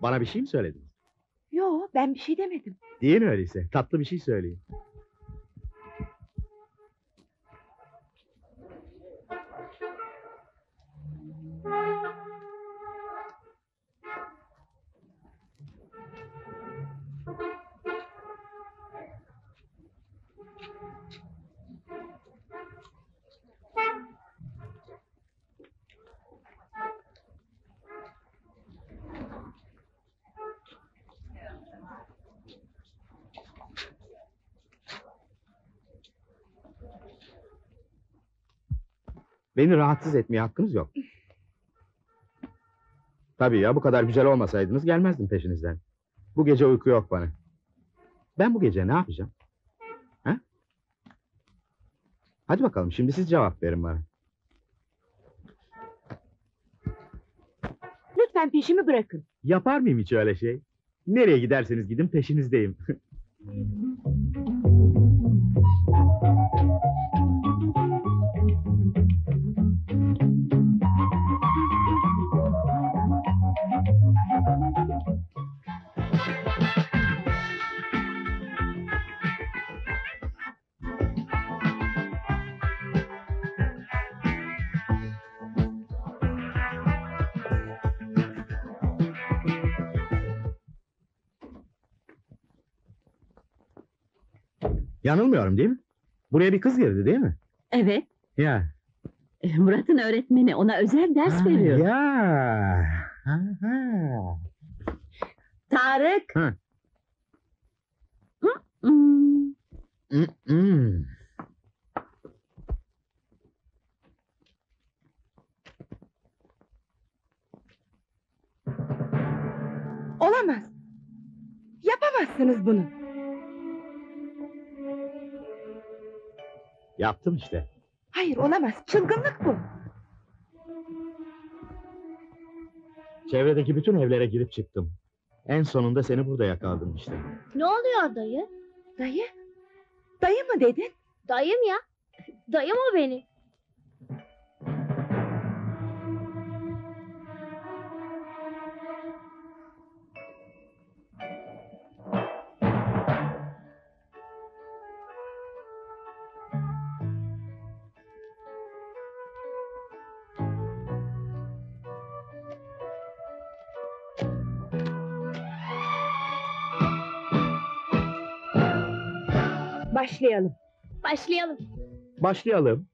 Bana bir şey mi söylediniz? Yo, ben bir şey demedim. Değil mi öyleyse? Tatlı bir şey söyleyin. Beni rahatsız etmeye hakkınız yok. Tabii ya, bu kadar güzel olmasaydınız gelmezdim peşinizden. Bu gece uyku yok bana. Ben bu gece ne yapacağım? Ha? Hadi bakalım, şimdi siz cevap verin bana. Lütfen peşimi bırakın. Yapar mıyım hiç öyle şey? Nereye giderseniz gidin peşinizdeyim. Yanılmıyorum değil mi? Buraya bir kız girdi değil mi? Evet, Ya. Murat'ın öğretmeni ona özel ders veriyor. Ya. Aha. Tarık! Hı. Hmm, Mm-mm. Olamaz. Yapamazsınız bunu. Yaptım işte. Hayır, olamaz. Çılgınlık bu. Çevredeki bütün evlere girip çıktım. En sonunda seni burada yakaladım işte. Ne oluyor dayı? Dayı? Dayı mı dedin? Dayım ya. Dayım o benim. Başlayalım. Başlayalım. Başlayalım.